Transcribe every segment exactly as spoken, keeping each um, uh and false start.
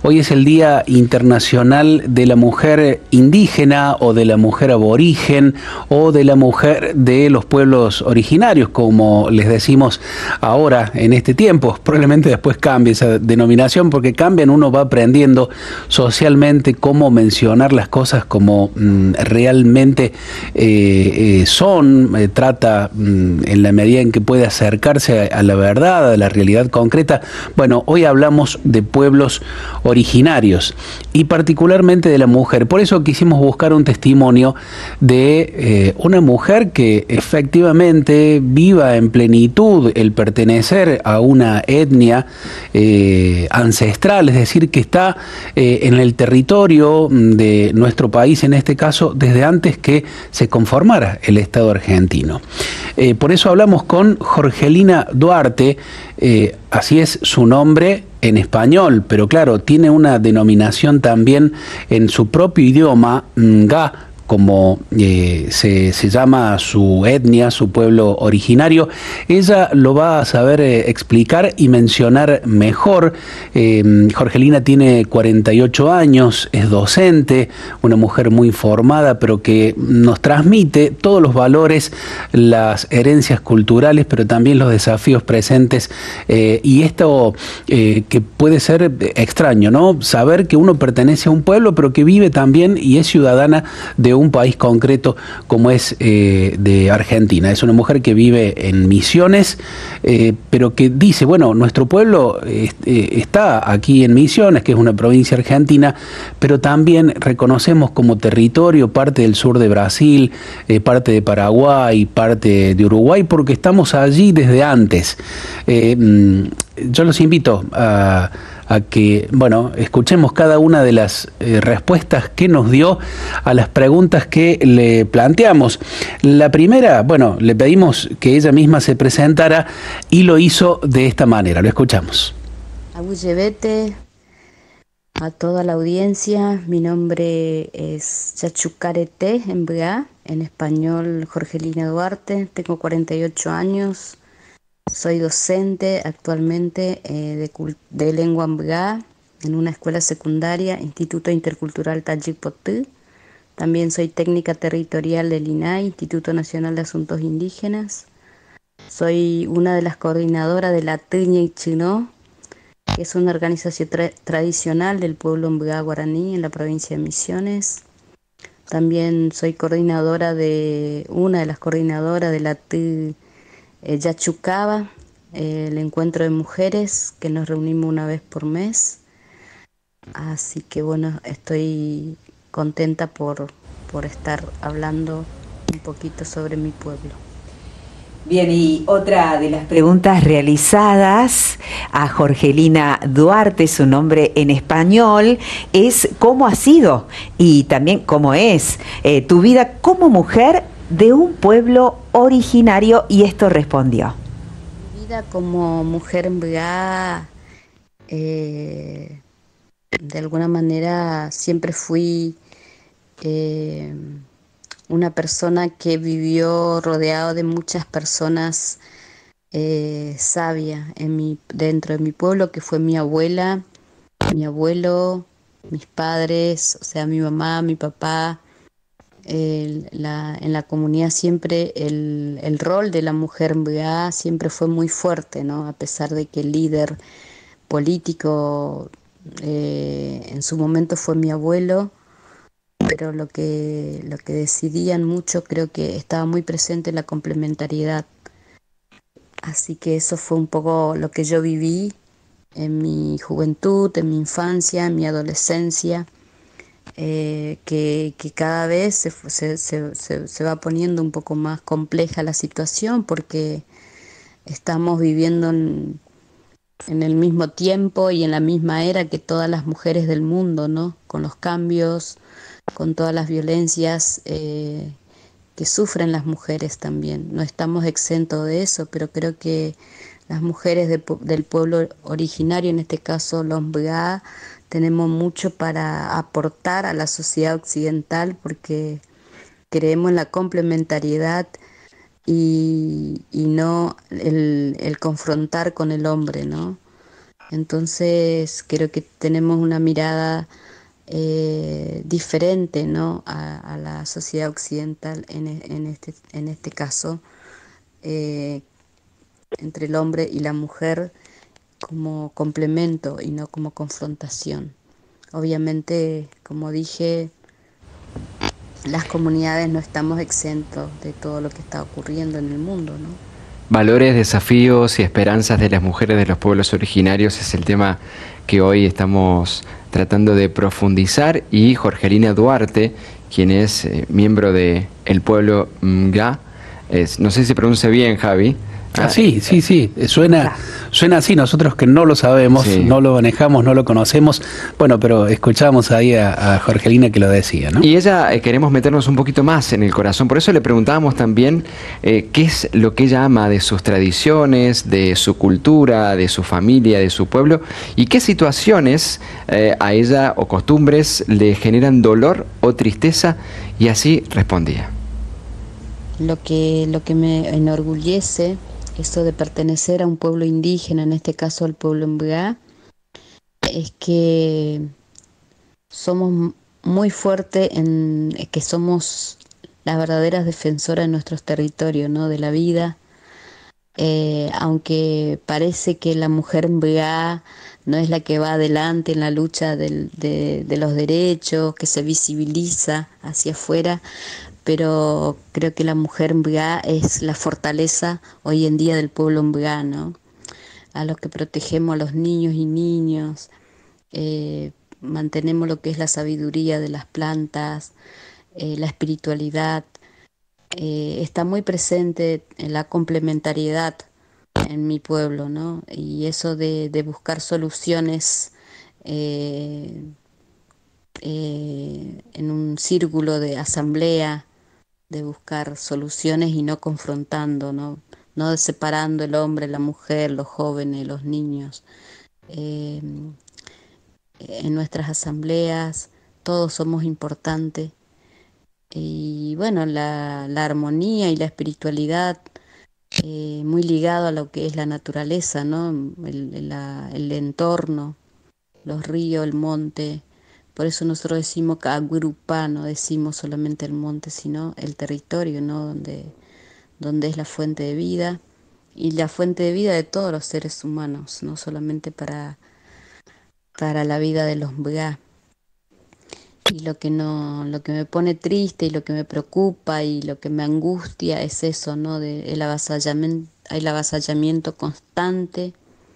Hoy es el Día Internacional de la Mujer Indígena o de la Mujer Aborigen o de la mujer de los pueblos originarios, como les decimos ahora en este tiempo. Probablemente después cambie esa denominación porque cambian, uno va aprendiendo socialmente cómo mencionar las cosas como mm, realmente eh, eh, son, eh, trata mm, en la medida en que puede acercarse a, a la verdad, a la realidad concreta. Bueno, hoy hablamos de pueblos originarios y particularmente de la mujer. Por eso quisimos buscar un testimonio de eh, una mujer que efectivamente viva en plenitud el pertenecer a una etnia eh, ancestral, es decir, que está eh, en el territorio de nuestro país, en este caso, desde antes que se conformara el Estado argentino. Eh, por eso hablamos con Jorgelina Duarte, eh, así es su nombre en español, pero claro, tiene una denominación también en su propio idioma, Nga, como eh, se, se llama su etnia, su pueblo originario. Ella lo va a saber eh, explicar y mencionar mejor. Eh, Jorgelina tiene cuarenta y ocho años, es docente, una mujer muy formada, pero que nos transmite todos los valores, las herencias culturales, pero también los desafíos presentes. Eh, y esto eh, que puede ser extraño, ¿no? Saber que uno pertenece a un pueblo, pero que vive también y es ciudadana de un país concreto como es eh, de Argentina. Es una mujer que vive en Misiones, eh, pero que dice, bueno, nuestro pueblo eh, está aquí en Misiones, que es una provincia argentina, pero también reconocemos como territorio parte del sur de Brasil, eh, parte de Paraguay, parte de Uruguay, porque estamos allí desde antes. Eh, yo los invito a a que, bueno, escuchemos cada una de las eh, respuestas que nos dio a las preguntas que le planteamos. La primera, bueno, le pedimos que ella misma se presentara y lo hizo de esta manera. Lo escuchamos. Abuyebete, a toda la audiencia, mi nombre es Chachucarete Embga, en español Jorgelina Duarte, tengo cuarenta y ocho años. Soy docente actualmente eh, de, de lengua Mbga en una escuela secundaria, Instituto Intercultural Tajik Potú. También soy técnica territorial del I N A I, Instituto Nacional de Asuntos Indígenas. Soy una de las coordinadoras de la Tña Chino, que es una organización tra tradicional del pueblo Mbga guaraní en la provincia de Misiones. También soy coordinadora de, una de las coordinadoras de la T Eh, Yachucaba, eh, el encuentro de mujeres que nos reunimos una vez por mes. Así que bueno, estoy contenta por, por estar hablando un poquito sobre mi pueblo. Bien, y otra de las preguntas realizadas a Jorgelina Duarte, su nombre en español, es ¿cómo ha sido? Y también ¿cómo es eh, tu vida como mujer de un pueblo originario? Y esto respondió. Mi vida como mujer Mbga, eh, de alguna manera siempre fui eh, una persona que vivió rodeado de muchas personas eh, sabias en mi, dentro de mi pueblo, que fue mi abuela, mi abuelo, mis padres, o sea, mi mamá, mi papá. El, la, en la comunidad siempre el, el rol de la mujer Mbga siempre fue muy fuerte, ¿no? A pesar de que el líder político eh, en su momento fue mi abuelo, pero lo que, lo que decidían mucho, creo que estaba muy presente la complementariedad. Así que eso fue un poco lo que yo viví en mi juventud, en mi infancia, en mi adolescencia. Eh, que, que cada vez se, se, se, se va poniendo un poco más compleja la situación porque estamos viviendo en, en el mismo tiempo y en la misma era que todas las mujeres del mundo, ¿no? Con los cambios, con todas las violencias eh, que sufren las mujeres también. No estamos exentos de eso, pero creo que las mujeres de, del pueblo originario, en este caso los Mbga, tenemos mucho para aportar a la sociedad occidental porque creemos en la complementariedad y, y no el, el confrontar con el hombre, ¿no? Entonces creo que tenemos una mirada eh, diferente, ¿no?, a, a la sociedad occidental en, en, este, en este caso, eh, entre el hombre y la mujer como complemento y no como confrontación. Obviamente, como dije, las comunidades no estamos exentos de todo lo que está ocurriendo en el mundo, ¿no? Valores, desafíos y esperanzas de las mujeres de los pueblos originarios es el tema que hoy estamos tratando de profundizar, y Jorgelina Duarte, quien es eh, miembro de el pueblo Mga, es, no sé si se pronuncia bien, Javi. Ah, sí, sí, sí, suena, suena así, nosotros que no lo sabemos, sí, no lo manejamos, no lo conocemos, bueno, pero escuchamos ahí a, a Jorgelina que lo decía, ¿no? Y ella, eh, queremos meternos un poquito más en el corazón, por eso le preguntábamos también eh, qué es lo que ella ama de sus tradiciones, de su cultura, de su familia, de su pueblo, y qué situaciones eh, a ella o costumbres le generan dolor o tristeza, y así respondía. Lo que, lo que me enorgullece, eso de pertenecer a un pueblo indígena, en este caso al pueblo Mga, es que somos muy fuertes en que somos las verdaderas defensoras de nuestros territorios, ¿no?, de la vida, eh, aunque parece que la mujer Mga no es la que va adelante en la lucha del, de, de los derechos, que se visibiliza hacia afuera, pero creo que la mujer Mga es la fortaleza hoy en día del pueblo Mga, ¿no? A los que protegemos a los niños y niños, eh, mantenemos lo que es la sabiduría de las plantas, eh, la espiritualidad, eh, está muy presente en la complementariedad en mi pueblo, ¿no? Y eso de, de buscar soluciones eh, eh, en un círculo de asamblea, de buscar soluciones y no confrontando, ¿no? No separando el hombre, la mujer, los jóvenes, los niños. Eh, en nuestras asambleas todos somos importantes. Y bueno, la, la armonía y la espiritualidad, eh, muy ligado a lo que es la naturaleza, ¿no? El, la, el entorno, los ríos, el monte. Por eso nosotros decimos Kagurupá, no decimos solamente el monte, sino el territorio, ¿no?, donde, donde es la fuente de vida, y la fuente de vida de todos los seres humanos, no solamente para, para la vida de los Mga. Y lo que no, lo que me pone triste y lo que me preocupa y lo que me angustia es eso, ¿no?, de el avasallamiento, el avasallamiento constante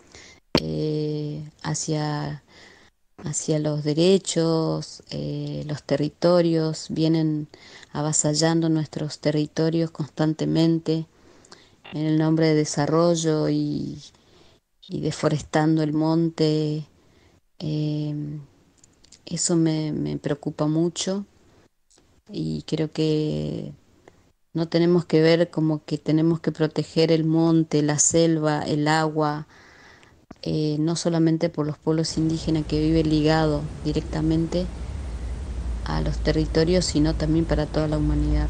eh, hacia hacia los derechos, eh, los territorios, vienen avasallando nuestros territorios constantemente en el nombre de desarrollo y, y deforestando el monte. Eh, eso me, me preocupa mucho, y creo que no tenemos que ver como que tenemos que proteger el monte, la selva, el agua, Eh, no solamente por los pueblos indígenas que viven ligados directamente a los territorios, sino también para toda la humanidad.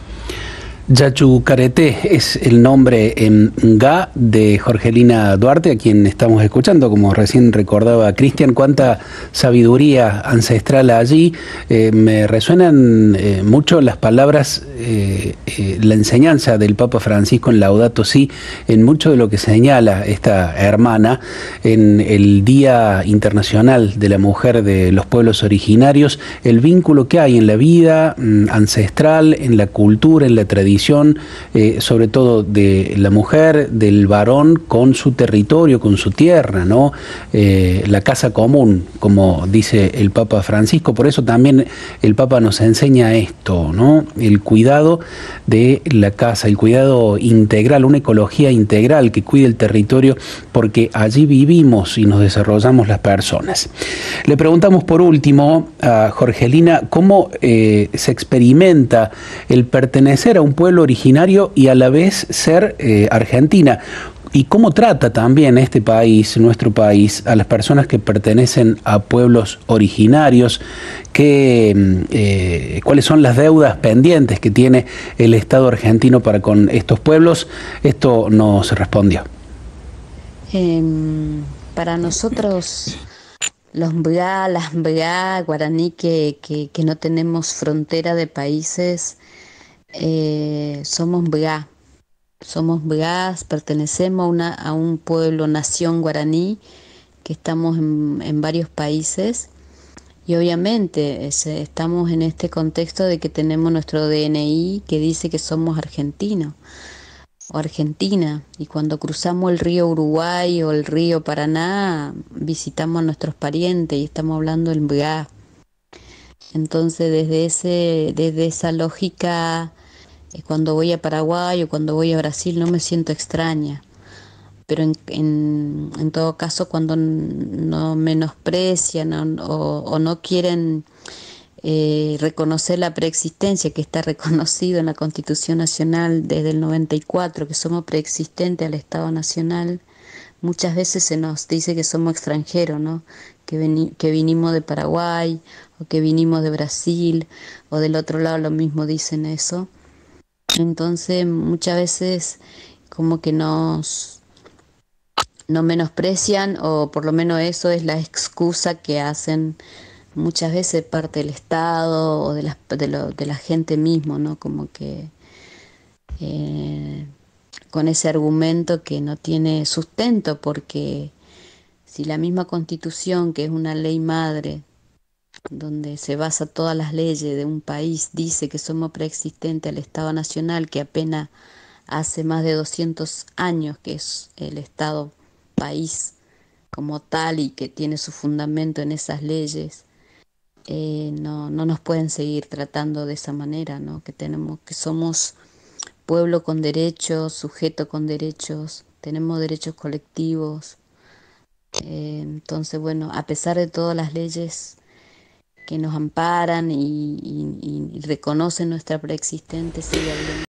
Yachu Careté es el nombre en Nga de Jorgelina Duarte, a quien estamos escuchando, como recién recordaba Cristian. Cuánta sabiduría ancestral allí. Eh, me resuenan eh, mucho las palabras, eh, eh, la enseñanza del Papa Francisco en Laudato Si, en mucho de lo que señala esta hermana en el Día Internacional de la Mujer de los Pueblos Originarios, el vínculo que hay en la vida mm, ancestral, en la cultura, en la tradición, Eh, sobre todo de la mujer, del varón con su territorio, con su tierra, ¿no? Eh, la casa común, como dice el Papa Francisco. Por eso también el Papa nos enseña esto, ¿no? El cuidado de la casa, el cuidado integral, una ecología integral que cuide el territorio, porque allí vivimos y nos desarrollamos las personas. Le preguntamos por último a Jorgelina cómo eh, se experimenta el pertenecer a un pueblo originario y a la vez ser eh, argentina, y cómo trata también este país, nuestro país, a las personas que pertenecen a pueblos originarios, que, eh, cuáles son las deudas pendientes que tiene el Estado argentino para con estos pueblos. Esto nos respondió. Eh, para nosotros los mbga, las mbga guaraní que, que, que no tenemos frontera de países, eh, somos mbga. Somos mbgas, pertenecemos a, una, a un pueblo, nación guaraní, que estamos en, en varios países y obviamente es, estamos en este contexto de que tenemos nuestro D N I que dice que somos argentinos o argentina, y cuando cruzamos el río Uruguay o el río Paraná visitamos a nuestros parientes y estamos hablando el mbga. Entonces desde, ese, desde esa lógica, cuando voy a Paraguay o cuando voy a Brasil no me siento extraña, pero en, en, en todo caso cuando no menosprecian o, o, o no quieren eh, reconocer la preexistencia que está reconocido en la Constitución Nacional desde el noventa y cuatro, que somos preexistentes al Estado Nacional, muchas veces se nos dice que somos extranjeros, ¿no? Que, veni, que vinimos de Paraguay o que vinimos de Brasil, o del otro lado lo mismo dicen eso. Entonces muchas veces como que nos, nos menosprecian, o por lo menos eso es la excusa que hacen muchas veces parte del Estado o de la, de lo, de la gente mismo, ¿no? Como que eh, con ese argumento que no tiene sustento, porque si la misma Constitución, que es una ley madre, donde se basa todas las leyes de un país, dice que somos preexistentes al Estado Nacional, que apenas hace más de doscientos años que es el Estado país como tal y que tiene su fundamento en esas leyes, eh, no, no nos pueden seguir tratando de esa manera, ¿no? Que tenemos, que somos pueblo con derechos, sujeto con derechos, tenemos derechos colectivos. Eh, entonces, bueno, a pesar de todas las leyes que nos amparan y, y, y reconocen nuestra preexistencia, sigue habiendo